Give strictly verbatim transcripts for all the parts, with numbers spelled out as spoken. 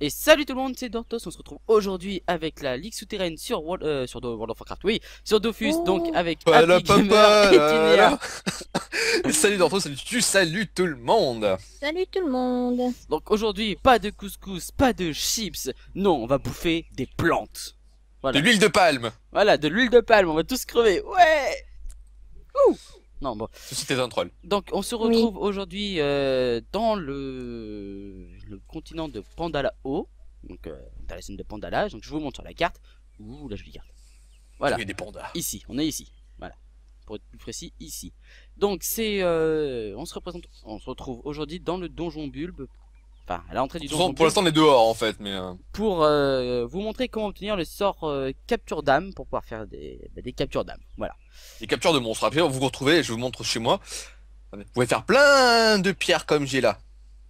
Et salut tout le monde, c'est Dortos, on se retrouve aujourd'hui avec la Ligue souterraine sur World, euh, sur Do- World of Warcraft, oui, sur Dofus, donc Oh, avec Voilà, Happy Gamer papa, et là, Tinia. là. Salut d'entre salut tu, salut tout le monde. Salut tout le monde. Donc aujourd'hui, pas de couscous, pas de chips, non, on va bouffer des plantes. De Voilà, l'huile de palme. voilà, de l'huile de palme, on va tous crever, ouais. Ouh. Non, bon, Ceci est un troll. donc on se retrouve aujourd'hui euh, dans le... le continent de Pandalao, donc euh, dans la zone de Pandala, donc je vous montre sur la carte. Ouh, la jolie carte. Voilà. Il y a des pandas. Ici, on est ici. Voilà. Pour être plus précis, ici. Donc c'est, euh, on se représente, on se retrouve aujourd'hui dans le donjon Bulbe. Enfin, à l'entrée du Pour donjon pour Bulbe, l'instant on est dehors en fait, mais euh, pour euh, vous montrer comment obtenir le sort euh, capture d'âme pour pouvoir faire des, bah, des captures d'âme. Voilà. les captures de monstres. Après vous vous retrouvez, je vous montre chez moi. Vous pouvez faire plein de pierres comme j'ai là.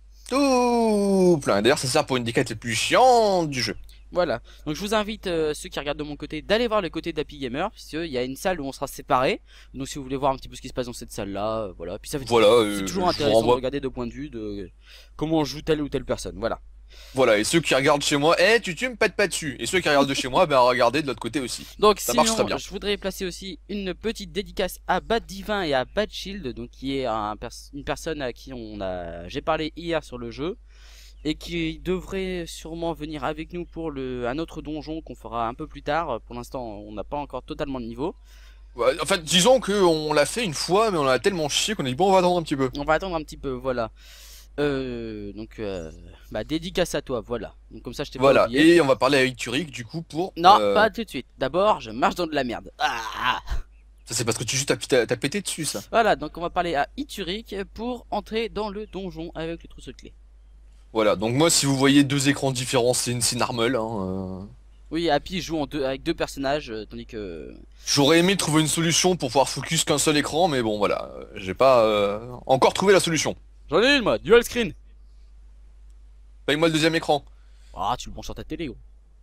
Tout plein. D'ailleurs ça sert pour une des quêtes les plus chiantes du jeu. Voilà. Donc je vous invite euh, ceux qui regardent de mon côté d'aller voir le côté d'Happy Gamer, puisqu'il y a une salle où on sera séparés. Donc si vous voulez voir un petit peu ce qui se passe dans cette salle-là, euh, voilà. Puis ça fait Voilà, toujours- euh, c'est toujours je vous intéressant de renvoie. regarder de point de vue de euh, comment on joue telle ou telle personne. Voilà. Voilà, et ceux qui regardent chez moi, eh tu tu me pètes pas dessus. Et ceux qui regardent de chez moi, ben regardez de l'autre côté aussi. Donc Ça sinon, marche très bien. je voudrais placer aussi une petite dédicace à Bad Divin et à Bad Shield, donc qui est un pers une personne à qui on a, j'ai parlé hier sur le jeu et qui devrait sûrement venir avec nous pour le un autre donjon qu'on fera un peu plus tard. Pour l'instant, on n'a pas encore totalement le niveau. Ouais, en fait, disons que on l'a fait une fois, mais on a tellement chié qu'on a dit bon on va attendre un petit peu. On va attendre un petit peu, voilà. Euh, donc, euh, bah dédicace à toi, voilà. Donc comme ça, je t'ai pas Voilà, oublié. et on va parler avec Turic du coup pour... Non, euh, pas tout de suite. D'abord, je marche dans de la merde. Ah. Ça c'est parce que tu juste t'as t'as- t'as pété dessus ça. Voilà, donc on va parler à Ituric pour entrer dans le donjon avec le trousseau de clés. Voilà, donc moi si vous voyez deux écrans différents, c'est une, c'est normal. Hein, euh. Oui, Happy joue en deux, avec deux personnages, euh, tandis que... J'aurais aimé trouver une solution pour pouvoir focus qu'un seul écran, mais bon voilà, euh, j'ai pas euh, encore trouvé la solution. J'en ai une, moi, dual screen. Paye-moi le deuxième écran. Ah, tu le branches sur ta télé, gros.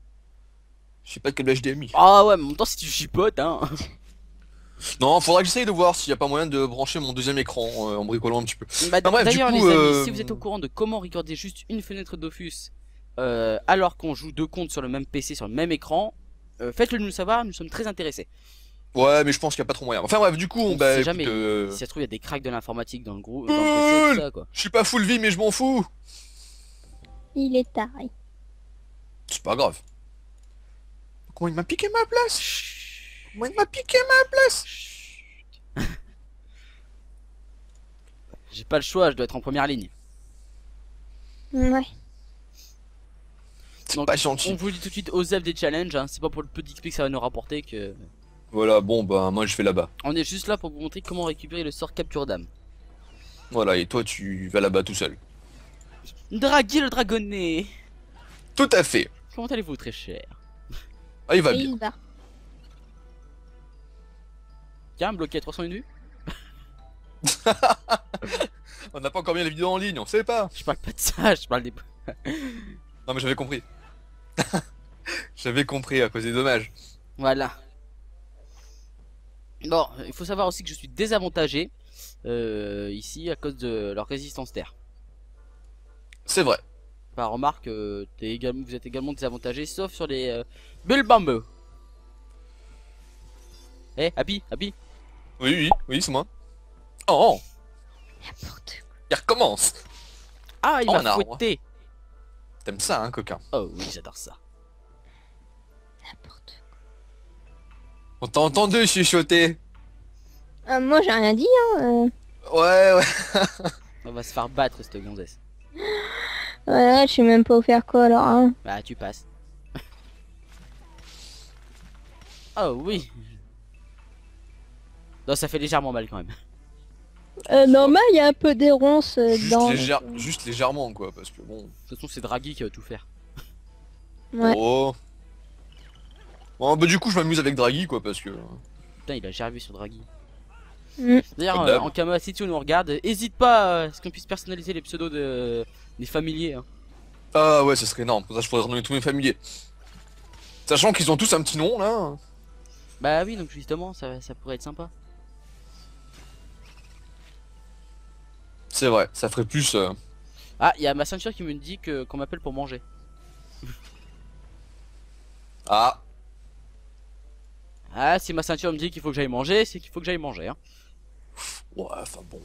Je sais pas de quel H D M I. Ah ouais, mais en même temps, si tu chipotes, hein... Non, faudra que j'essaye de voir s'il y a pas moyen de brancher mon deuxième écran euh, en bricolant un petit peu. Bah, Ah, bref, du d'ailleurs, coup, les amis, euh, si vous êtes au courant de comment recorder juste une fenêtre Dofus, euh, alors qu'on joue deux comptes sur le même P C, sur le même écran, euh, faites-le nous savoir, nous sommes très intéressés. Ouais, mais je pense qu'il y a pas trop moyen. Enfin bref, du coup, on, On bah sait écoute, jamais, euh, si ça se trouve, il y a des cracks de l'informatique dans le groupe, dans le P C, tout ça, quoi. je suis pas full vie mais je m'en fous. Il est taré. C'est pas grave. Comment il m'a piqué ma place? Comment il m'a piqué ma place? J'ai pas le choix, je dois être en première ligne. Ouais. C'est Donc, pas on gentil. vous le dit tout de suite, osef des challenges, hein. C'est pas pour le peu d'X P que ça va nous rapporter que... Voilà, bon bah moi je vais là-bas. On est juste là pour vous montrer comment récupérer le sort capture d'âme. Voilà, et toi tu vas là-bas tout seul. Draghi le dragonnet. Tout à fait. Comment allez-vous, très cher? Ah il va Et bien. il va. Tiens, bloqué à trois cents une vue. On n'a pas encore mis la vidéo en ligne, on sait pas. Je parle pas de ça, je parle des... Non mais j'avais compris. J'avais compris à cause des dommages. Voilà. Bon, il faut savoir aussi que je suis désavantagé euh, ici à cause de leur résistance terre. C'est vrai. Bah remarque, euh, t'es également, vous êtes également désavantagé sauf sur les euh, bulles bamboo. Eh, Happy, Happy. Oui, oui, oui, c'est moi. Oh, N'importe quoi. il recommence. Ah, il Oh, m'a un arbre. fouetté. T'aimes ça, hein, coquin? Oh oui, j'adore ça. N'importe On t'a entendu chuchoter. quoi. Euh, moi j'ai rien dit hein. Euh... Ouais, ouais. On va se faire battre cette gonzesse. Voilà, je sais même pas où faire quoi alors hein. Bah tu passes. Oh oui. Non, ça fait légèrement mal quand même. Euh, normal, il y a un peu des ronces euh, Juste, dans. légère- juste légèrement, quoi, parce que bon. De toute façon, c'est Draghi qui va tout faire. Ouais. Oh. Bon, bah du coup, je m'amuse avec Draghi, quoi, parce que. Putain, il a gervé sur Draghi. Mm. D'ailleurs, Comme euh, d'hab. en Kama, si tu nous regardes, hésite pas euh, à ce qu'on puisse personnaliser les pseudos de... des familiers. Hein. Ah ouais, ce serait énorme. Pour ça, je pourrais renommer tous mes familiers. Sachant qu'ils ont tous un petit nom, là. Bah oui, donc justement, ça, ça pourrait être sympa. C'est vrai, ça ferait plus. euh, Ah, il y a ma ceinture qui me dit que qu'on m'appelle pour manger. Ah, Ah, si ma ceinture me dit qu'il faut que j'aille manger, c'est qu'il faut que j'aille manger. Hein. ouais, enfin bon.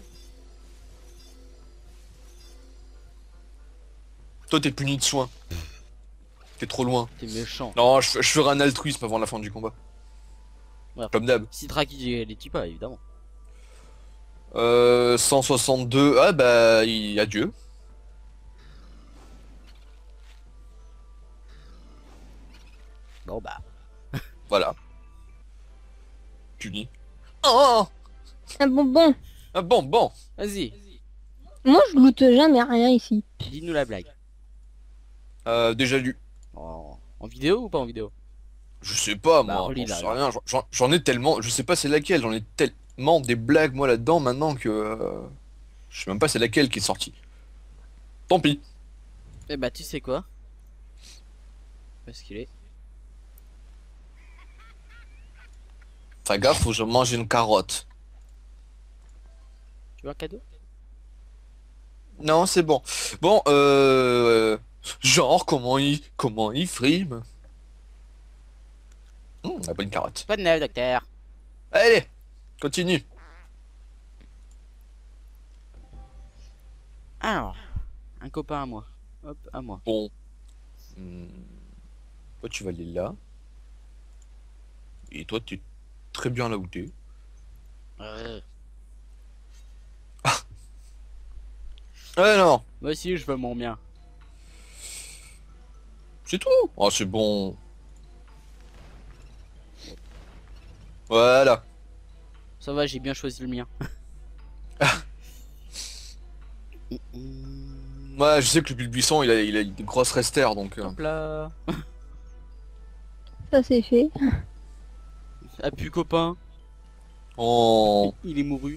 Toi, t'es puni de soin. T'es trop loin. T'es méchant. Non, je, je ferai un altruisme avant la fin du combat. Ouais. Comme d'hab. Si Draki les tue pas, évidemment. Euh, cent soixante-deux. Ah bah, il... adieu. Bon bah. Voilà. Puni. Oh Un bonbon. ah, bon, bon. Vas-y, Moi, je loot jamais rien ici. dis-nous la blague. Euh, déjà lu. En... en vidéo ou pas en vidéo? Je sais pas, Bah, moi. relis, J'en là, sais alors. rien. J'en- J'en j'en ai tellement. Je sais pas c'est laquelle. J'en ai tellement des blagues, moi, là-dedans, maintenant que. euh, Je sais même pas c'est laquelle qui est sortie. Tant pis. Eh bah, tu sais quoi? Parce qu'il est. Fais gaffe, faut que je mange une carotte. Tu veux un cadeau? Non, c'est bon. Bon, euh... genre, comment il... Comment il frime. Hum, la bonne carotte. Pas de neuf, docteur. Allez, continue. Alors, un copain à moi. Hop, à moi. Bon. Hum, Toi, tu vas aller là. Et toi, tu es très bien là où t'es. Euh, Ouais, non. Moi aussi, je veux mon bien. C'est tout. Oh, c'est bon. Voilà. Ça va, j'ai bien choisi le mien. Hum, hum. Ouais, je sais que le buisson, il a, il a des grosses restères, donc... euh, Hop là. Ça, c'est fait. Ah, plus copain. Oh... Il est mouru.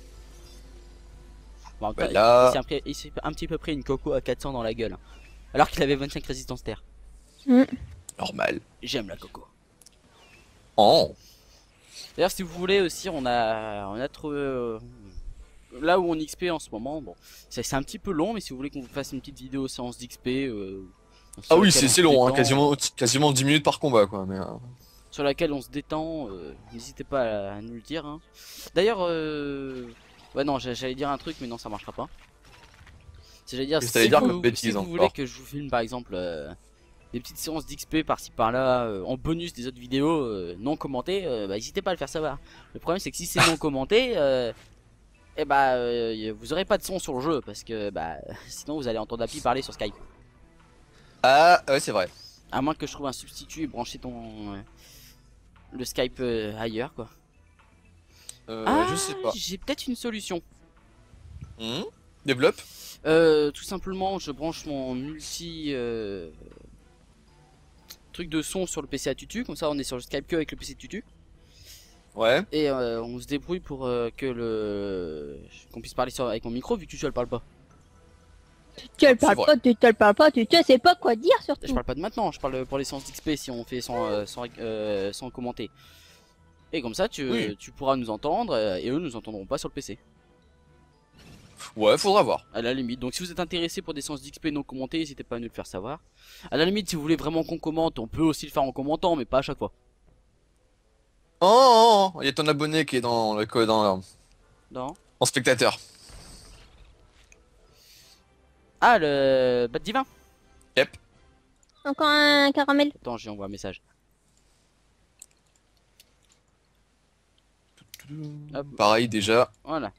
Bon, Bah il- là- il s'est un, peu- il s'est un petit peu pris une coco à quatre cents dans la gueule. Alors qu'il avait vingt-cinq résistance terre. Normal. J'aime la coco. Oh... D'ailleurs, si vous voulez aussi, on a, on a trouvé euh, là où on X P en ce moment. Bon, c'est c'est un petit peu long, mais si vous voulez qu'on vous fasse une petite vidéo séance d'X P, euh, Ah sur oui, laquelle c'est on c'est se long, hein, détend, quasiment, quasiment dix minutes par combat, quoi. Mais, euh, sur laquelle on se détend, euh, n'hésitez pas à, à nous le dire. Hein. D'ailleurs, euh, ouais non, j'a- j'allais dire un truc, mais non, ça marchera pas. C'est j'allais dire, Qu'est-ce que si t'allais dire vous, comme bêtise si vous encore voulez que je vous filme par exemple euh, des petites séances d'X P par-ci par-là euh, en bonus des autres vidéos euh, non commentées, euh, bah, n'hésitez pas à le faire savoir. Le problème c'est que si c'est non commenté, euh, et bah euh, vous aurez pas de son sur le jeu parce que bah sinon vous allez entendre Happy parler sur Skype. Ah, ouais, c'est vrai. À moins que je trouve un substitut et brancher ton euh, le Skype euh, ailleurs quoi. Euh, Ah, je sais pas. j'ai peut-être une solution. Hmm, Développe. Euh, tout simplement, je branche mon multi euh, truc de son sur le P C à Tutu, comme ça on est sur le Skype que avec le P C de Tutu. Ouais. Et euh, on se débrouille pour euh, que le qu'on puisse parler sur... avec mon micro vu que tu elle parle pas. Tu le C'est parles vrai. pas, tu te le parles pas, tu tu sais pas quoi dire Je surtout. parle pas de maintenant, je parle pour les séances d'X P si on fait sans, euh, sans, euh, sans commenter. Et comme ça tu, Oui. tu pourras nous entendre euh, et eux nous entendront pas sur le P C. Ouais, faudra voir. À la limite. Donc si vous êtes intéressé pour des séances d'X P non commentées, n'hésitez pas à nous le faire savoir. À la limite si vous voulez vraiment qu'on commente, on peut aussi le faire en commentant mais pas à chaque fois. Oh, oh, oh, il y a ton abonné qui est dans le code dans, Non. en spectateur. Ah le bat divin. Yep. Encore un caramel. Attends, j'ai envoyé un message. Hop. Pareil déjà. Voilà.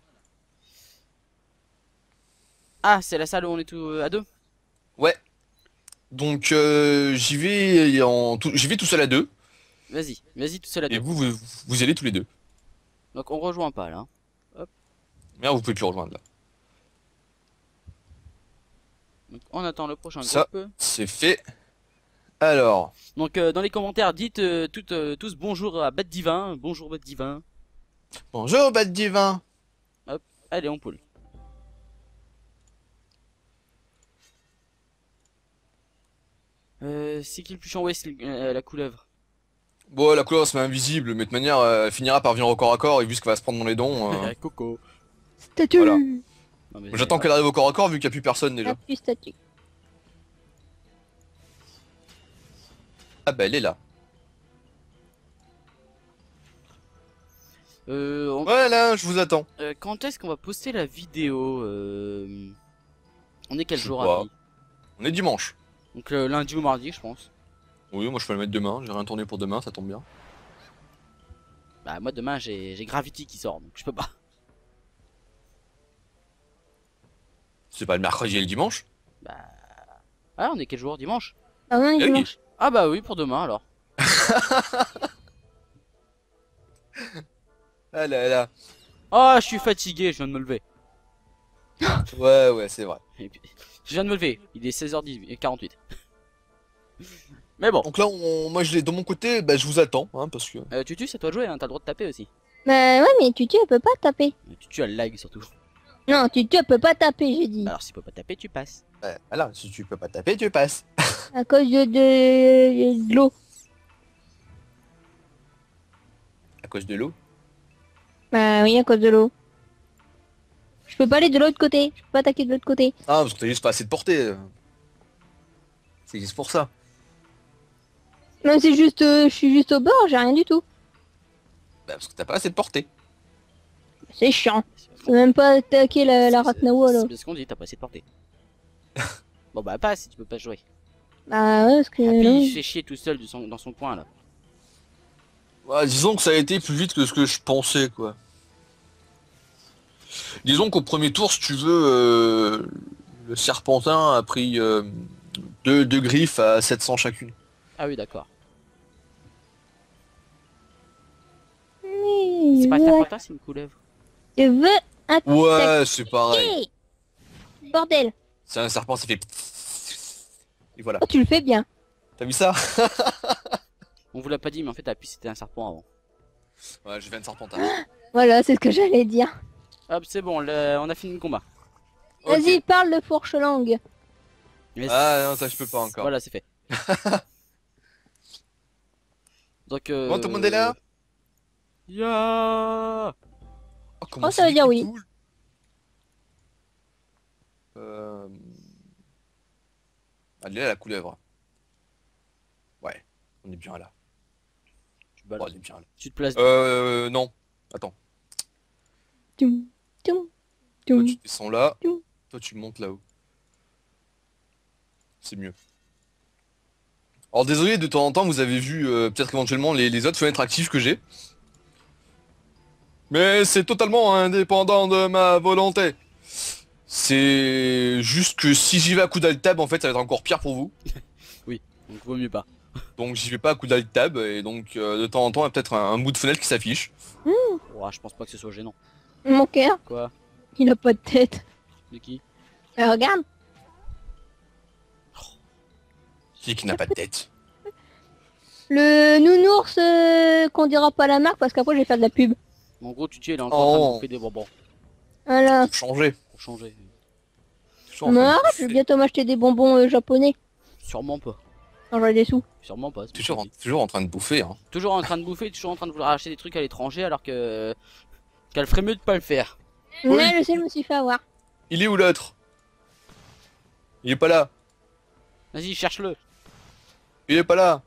Ah, c'est la salle où on est tous euh, à deux. Ouais. Donc euh, j'y vais en tout, j'y vais tout seul à deux. Vas-y, vas-y tout seul à Et deux. vous, vous, vous allez tous les deux. Donc on rejoint pas là. Merde, vous pouvez plus rejoindre là. Donc on attend le prochain Ça. groupe. C'est fait. Alors. Donc euh, dans les commentaires, dites euh, toutes, euh, tous bonjour à Bat Divin. Bonjour Bat Divin. Bonjour, Bat Divin. Allez, on poule. Euh, c'est qui le plus chiant? Ouais, c'est euh, la couleuvre. Bon, la couleur se met invisible, mais de toute manière, euh, elle finira par venir au corps à corps, et vu ce qu'elle va se prendre dans les dents, euh, Coco. Statue. Voilà. Non, mais j'attends qu'elle arrive au corps à corps, vu qu'il n'y a plus personne déjà. La plus statue. Ah bah elle est là. Euh, on- Voilà, je vous attends. euh, quand est-ce qu'on va poster la vidéo euh... On est quel Je sais jour, pas. Happy? On est dimanche. Donc le lundi ou mardi, je pense. Oui, moi je peux le mettre demain, j'ai rien tourné pour demain, ça tombe bien. Bah moi demain j'ai j'ai Gravity qui sort, donc je peux pas. C'est pas le mercredi et le dimanche? Bah... Ah, on est quel jour? Dimanche? Ah ouais, Eh oui. dimanche. Ah bah oui, pour demain alors. Ah là là. Ah, je suis fatigué, je viens de me lever. Ouais, ouais, c'est vrai. Et puis, je viens de me lever, il est seize heures quarante-huit. Mais bon, Donc là, on... moi je l'ai de mon côté, bah je vous attends, hein, parce que... euh, Tutu, c'est à toi de jouer, hein, t'as le droit de taper aussi. Bah ouais, mais Tutu, elle peut pas taper. Euh, Tutu a le lag surtout. Non, Tutu, elle peut pas taper, j'ai dit. Bah alors, s'il peut pas taper, tu passes. Ouais, voilà, si tu peux pas taper, tu passes. À cause de, de, de l'eau. À cause de l'eau. Bah oui, à cause de l'eau. Je peux pas aller de l'autre côté. Je peux pas attaquer de l'autre côté. Ah, parce que t'as juste pas assez de portée. C'est juste pour ça. Non, c'est juste, euh, je suis juste au bord, j'ai rien du tout. Bah, parce que t'as pas assez de portée. C'est chiant. C'est Je peux même pas attaquer la, la c'est- Ratnawa là. C'est parce qu'on dit, t'as pas assez de portée. Bon bah passe si tu peux pas jouer. Bah ouais, parce que. Happy, non. il fait chier tout seul de son- dans son coin là. Ouais, disons que ça a été plus vite que ce que je pensais, quoi. Disons qu'au premier tour, si tu veux, euh, le Serpentin a pris euh, deux, deux griffes à sept cents chacune. Ah oui, d'accord. Mais C'est pas un je veux- serpentin, c'est une couleuvre. Je veux attaquer. Ouais, c'est pareil. Bordel. C'est un serpent, ça fait... Et voilà. Oh, tu le fais bien. T'as vu ça? On vous l'a pas dit, mais en fait, Happy c'était un serpent avant. Ouais, j'ai fait un serpentin. Voilà, c'est ce que j'allais dire. Hop, c'est bon, le- on a fini le combat. Ok. Vas-y, parle de fourche langue. Mais Ah non, ça je peux pas encore. Voilà, c'est fait. Donc, euh... Bon, tout le monde est là? Ya Oh, comment Oh, ça c'est veut dire vite, oui. cool. Euh... Elle est là, la couleuvre. Ouais, on est bien là. tu, Bon, balances- on est bien là. tu te places. Euh, non. Attends. Toum, toum, Toi, toum. tu descends là. Toum. Toi, tu montes là-haut. C'est mieux. Alors, désolé, de temps en temps, vous avez vu euh, peut-être éventuellement les, les autres fenêtres actives que j'ai. Mais c'est totalement indépendant de ma volonté. C'est juste que si j'y vais à coup d'alt-tab, en fait, ça va être encore pire pour vous. Donc, vaut mieux pas. Donc, j'y vais pas à coup d'alt-tab. Et donc, euh, de temps en temps, il y a peut-être un, un bout de fenêtre qui s'affiche. Ouah, je pense pas que ce soit gênant. Mon cœur, Quoi? il a pas de tête. De qui? Euh, regarde. Qui qui n'a pas de tête. Le nounours euh, qu'on dira pas la marque parce qu'après je vais faire de la pub. En gros, tu es il est encore en train de Oh. bouffer des bonbons. Voilà. Pour changer. Pour changer. Toujours en train Mais de arrête, je bouffer. vais bientôt m'acheter des bonbons euh, japonais. Sûrement pas. Quand j'aurai des sous. Sûrement pas. c'est Toujours, en- possible. toujours en train de bouffer, hein. Toujours en train de bouffer, toujours en train de vouloir acheter des trucs à l'étranger alors que. Qu'elle ferait mieux de pas le faire. Oui. Là, je sais, je me suis fait avoir. Il est où l'autre? Il est pas là. Vas-y, cherche-le. Il est pas là.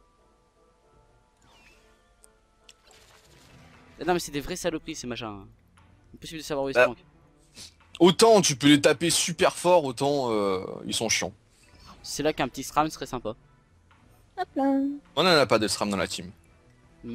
Non, mais c'est des vraies saloperies ces machins. Impossible de savoir où ils Bah. se manquent. Autant tu peux les taper super fort, autant euh, ils sont chiants. C'est là qu'un petit SRAM serait sympa. Hop là. On en a pas de SRAM dans la team. Mm.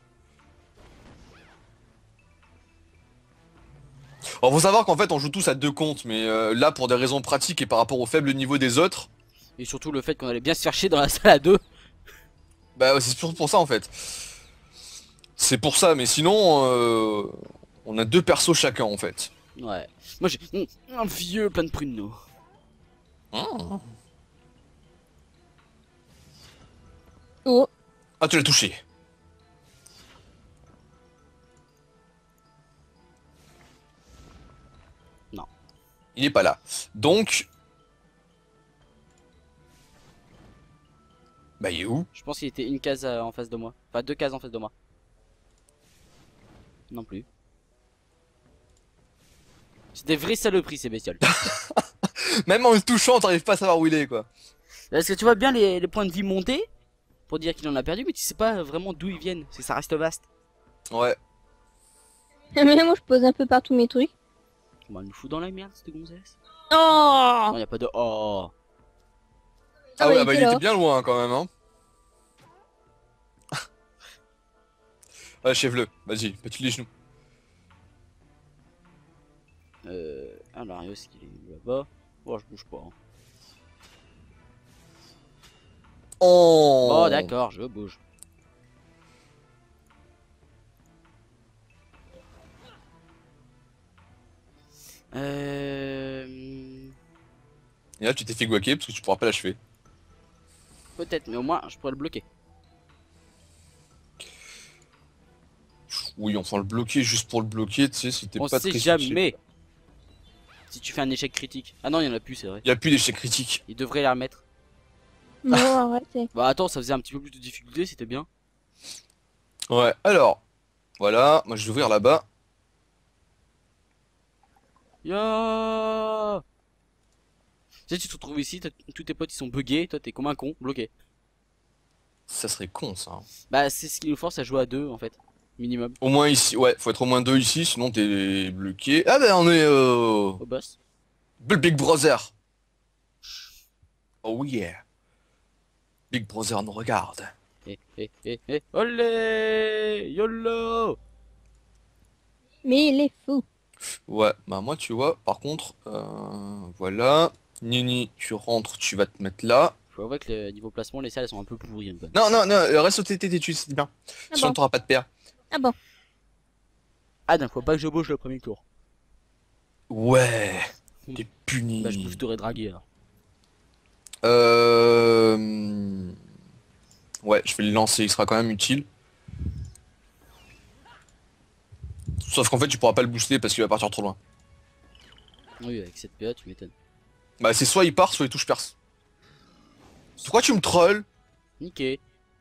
Alors faut savoir qu'en fait on joue tous à deux comptes, mais euh, là pour des raisons pratiques et par rapport au faible niveau des autres, Et surtout le fait qu'on allait bien se faire chier dans la salle à deux. bah c'est surtout pour ça en fait. C'est pour ça, mais sinon euh, on a deux persos chacun en fait. Ouais. Moi j'ai mm, un vieux plein de pruneaux. Oh. Ah tu l'as touché. Non. Il est pas là. Donc... Bah il est où? Je pense qu'il était une case euh, en face de moi. Enfin deux cases en face de moi. Non plus. C'est des vraies saloperies ces bestioles. Même en le touchant, t'arrives pas à savoir où il est quoi. Est-ce que tu vois bien les, les points de vie montés? pour dire qu'il en a perdu, mais tu sais pas vraiment d'où ils viennent, c'est ça reste vaste. Ouais. Mais moi, je pose un peu partout mes trucs. On va nous foutre dans la merde, cette gonzesse. Oh Non, y a pas de oh. Ah, Ah ouais, ouais, bah il il était était là. bien loin quand même, hein. Ouais, chef-le, vas-y, mets-tu les genoux. Euh. Ah, Larios qui est là-bas. Bon, je bouge pas. Hein. Oh, Bon, d'accord, je bouge. Euh... Et là, tu t'es fait guaquer parce que tu pourras pas l'achever. Peut-être, mais au moins, je pourrais le bloquer. Oui, enfin, le bloquer juste pour le bloquer, tu sais, c'était On pas sait très jamais. Si tu fais un échec critique. Ah non, il y en a plus, c'est vrai. Il y a plus d'échecs critiques. Il devrait les remettre. Bon, arrêtez. Bah attends, ça faisait un petit peu plus de difficulté, c'était bien. Ouais, alors, voilà, moi je vais ouvrir là-bas. Ya. Tu sais, tu te retrouves ici, t'as- tous tes potes ils sont buggés, toi t'es comme un con, bloqué. Ça serait con ça. Hein. Bah c'est ce qui nous force à jouer à deux en fait, minimum, Au moins ici, ouais, faut être au moins deux ici, sinon t'es bloqué. Ah ben on est euh... au boss. Big Brother. Oh yeah. Big Brother nous regarde. Eh, eh, eh, eh, olé, YOLO. Mais il est fou. Ouais, bah moi tu vois, par contre, euh, voilà. Nini, tu rentres, tu vas te mettre là. Faut avouer que le niveau placement, les salles sont un peu pourries. Hein, Non, non, non, euh, reste au T T d'études, c'est bien. Ah Sinon bon. t'auras pas de paire. Ah bon. ah non, faut pas que je bouge le premier tour. Ouais, t'es puni. Bah je bouge t'aurais dragué alors. Euh... Ouais, je vais le lancer, il sera quand même utile. Sauf qu'en fait, tu pourras pas le booster parce qu'il va partir trop loin. Oui, avec cette P A, tu m'étonnes. Bah, c'est soit il part, soit il touche perce. Pourquoi tu me trolls? Niqué.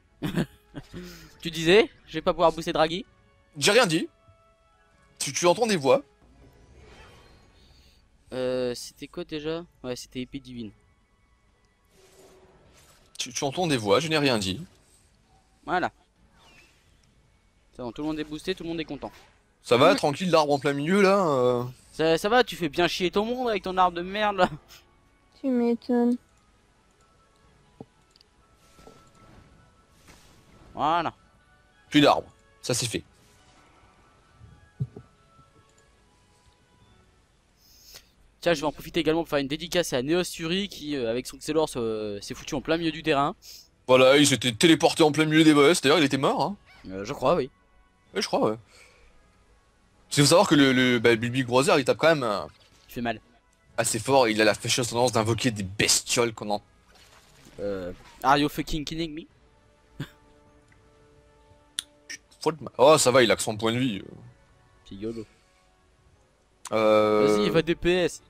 Tu disais, je vais pas pouvoir booster Draghi. J'ai rien dit. Tu, tu entends des voix. Euh, c'était quoi déjà? Ouais, c'était épée divine. Tu, tu entends des voix, je n'ai rien dit. Voilà. C'est bon, tout le monde est boosté, tout le monde est content. Ça va, Mm. tranquille, l'arbre en plein milieu là euh Ça, ça va, tu fais bien chier ton monde avec ton arbre de merde là. Tu m'étonnes. Voilà. Plus d'arbres. Ça c'est fait. Tiens, je vais en profiter également pour faire une dédicace à Neos Fury qui, euh, avec son Xelor, euh, s'est foutu en plein milieu du terrain. Voilà, il s'était téléporté en plein milieu des boss. D'ailleurs, il était mort. Hein. Euh, je crois, oui. Ouais, je crois, ouais. Parce qu'il faut savoir que le, le bah, Big Brother, il tape quand même euh, Il fait mal. assez fort. Il a la fâcheuse tendance d'invoquer des bestioles qu'on en... Euh, are you fucking kidding me? Faut le- Oh, ça va, il a que son point de vie. C'est YOLO. Euh... Vas-y, va D P S.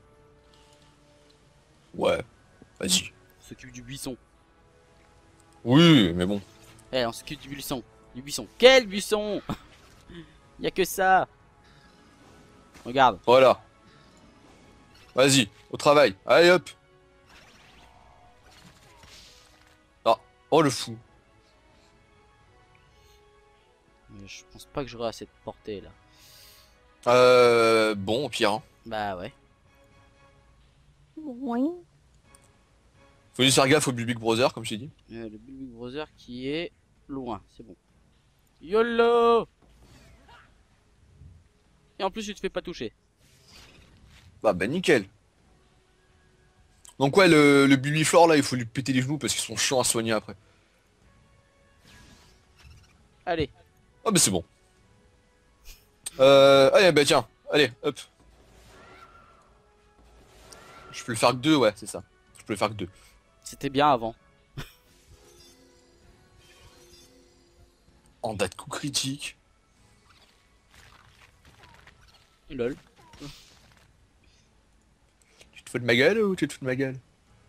Ouais, vas-y. On s'occupe du buisson. Oui, mais bon. Eh, on s'occupe du buisson. Du buisson. Quel buisson? Y'a que ça. Regarde. Voilà. Vas-y, au travail. Allez, hop. Ah, oh le fou. Euh, Je pense pas que j'aurai assez de portée là. Euh... Bon, au pire. Hein. Bah ouais. Oui. Faut juste faire gaffe au Big Brother, comme je t'ai dit. Euh, le Big Brother qui est loin, c'est bon. YOLO. Et en plus, tu te fais pas toucher. Bah, bah, nickel. Donc ouais, le, le Bulbiflor, là, il faut lui péter les genoux parce qu'ils sont chiants à soigner après. Allez. Ah bah c'est bon. Euh... Allez, bah tiens. Allez, hop. Je peux le faire que deux, ouais, c'est ça. Je peux le faire que deux. C'était bien avant. En date coup critique. Lol. Tu te fous de ma gueule ou tu te fous de ma gueule?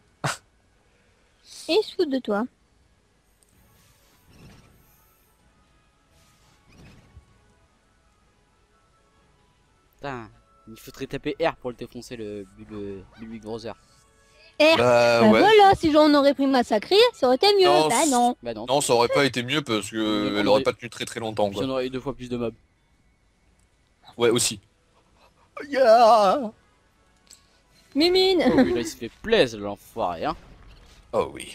Et il se fout de toi. Putain. Il faudrait taper R pour le défoncer le, le, le Big Brother. Eh, Bah bah ouais. voilà, si j'en aurais pris massacré, ça aurait été mieux. Non, Bah c- non. Bah non. Non, ça aurait pas été mieux parce Mais que on elle aurait- aurait pas tenu très très longtemps Puis quoi. on aurait eu deux fois plus de mobs. Ouais aussi. Yeah. Mimine. Oh oui, là il se fait plaisir l'enfoiré hein. Oh oui.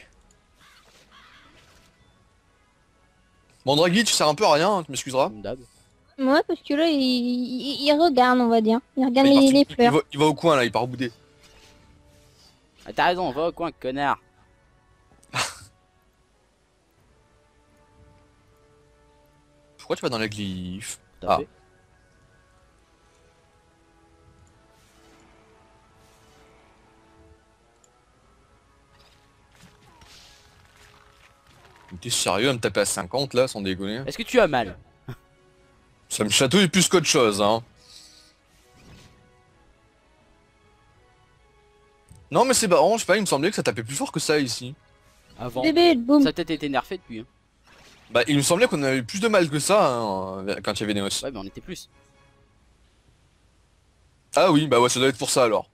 Bon Draghi, tu sers un peu à rien, hein, tu m'excuseras. Comme d'hab. Ouais, parce que là, il, il, il regarde, on va dire. Il regarde Il, est les, parti- les il- il fleurs. va, il va au coin là, il part bouder. Ah, t'as raison, va au coin, connard. Pourquoi tu vas dans la glyphe? Tout à Ah. fait. T'es sérieux à me taper à cinquante là, sans déconner? Est-ce que tu as mal? Ça me chatouille plus qu'autre chose, hein. Non mais c'est marrant, je sais pas, il me semblait que ça tapait plus fort que ça ici. Avant. Bébé, boum. Ça a peut-être été nerfé depuis. Hein. Bah il me semblait qu'on avait plus de mal que ça hein, quand il y avait Neos. Ouais, mais on était plus. Ah oui, bah ouais, ça doit être pour ça alors.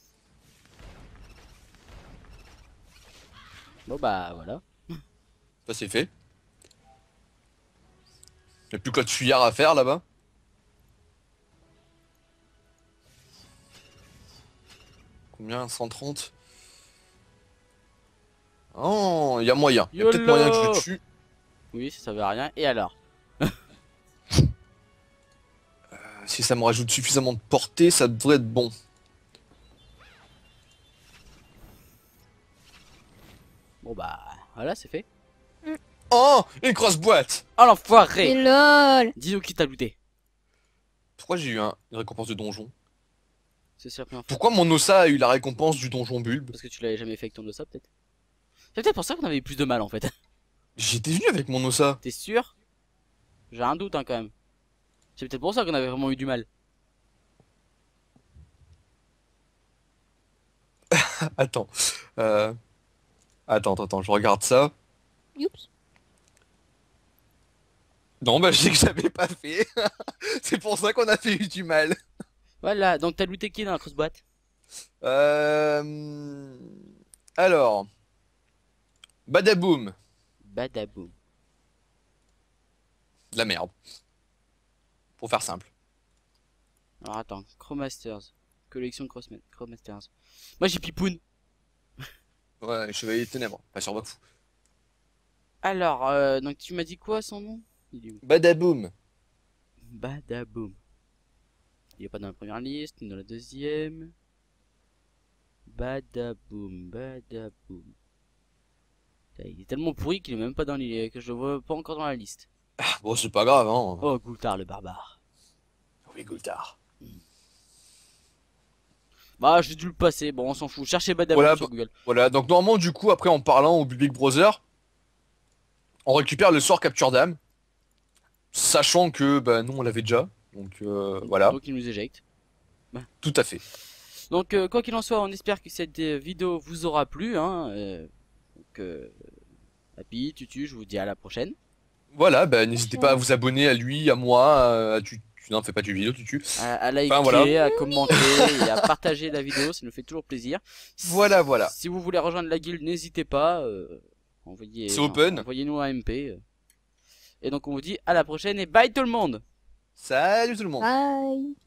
Bon bah voilà. Ça c'est fait. Y'a plus que de fuyard à faire là-bas. Combien? cent trente? Oh, il y a moyen. Il y a peut-être YOLO moyen que je le tue. Oui, ça servait à rien. Et alors? Si ça me rajoute suffisamment de portée, ça devrait être bon. Bon bah voilà, c'est fait. Oh, une crosse-boîte. Oh Et l'enfoiré! lol. Dis-nous qui t'a looté. Pourquoi j'ai eu un, une récompense de donjon? C'est la première fois. Pourquoi mon Ossa a eu la récompense du donjon bulbe? Parce que tu l'avais jamais fait avec ton ossa peut-être. C'est peut-être pour ça qu'on avait eu plus de mal en fait. J'étais venu avec mon Ossa. T'es sûr? J'ai un doute hein quand même. C'est peut-être pour ça qu'on avait vraiment eu du mal. Attends. Euh... Attends, attends, attends, je regarde ça. Youps. Non, bah je sais que j'avais pas fait. C'est pour ça qu'on a fait eu du mal. Voilà, donc t'as looté qui dans la grosse boîte? Euh... Alors... Badaboum. Badaboum. De la merde. Pour faire simple. Alors attends, Chromasters. Collection Crossma- Chromasters. Moi j'ai Pipoun. Ouais, Chevalier de Ténèbres. Pas sur Wakfu. Alors, euh, donc tu m'as dit quoi son nom? Il est où? Badaboum. Badaboum. Il est pas dans la première liste, ni dans la deuxième. Badaboum, Badaboum. Putain, il est tellement pourri qu'il est même pas dans les... que je le vois pas encore dans la liste. Ah, bon, c'est pas grave, hein. Oh, Goultard le barbare. Oui, Goultard. Bah, j'ai dû le passer, bon, on s'en fout. Cherchez Badaboum Voilà, sur Google. Voilà, donc normalement, du coup, après, en parlant au Big Brother, on récupère le sort capture d'âme. Sachant que, bah, nous, on l'avait déjà. Donc, euh, voilà. Donc il nous éjecte. Tout à fait. Donc, euh, quoi qu'il en soit, on espère que cette euh, vidéo vous aura plu. Hein. Euh, donc, euh, Happy, Tutu, je vous dis à la prochaine. Voilà, bah, n'hésitez pas à vous abonner à lui, à moi, à tu... Non, fais pas de vidéo, tu tues. À, à liker, Enfin, voilà. à commenter et à partager la vidéo, ça nous fait toujours plaisir. Voilà, voilà. Si vous voulez rejoindre la guilde, n'hésitez pas. Euh, envoyez, C'est open. Envoyez-nous un M P. euh. Et donc on vous dit à la prochaine et bye tout le monde. Salut tout le monde. Bye.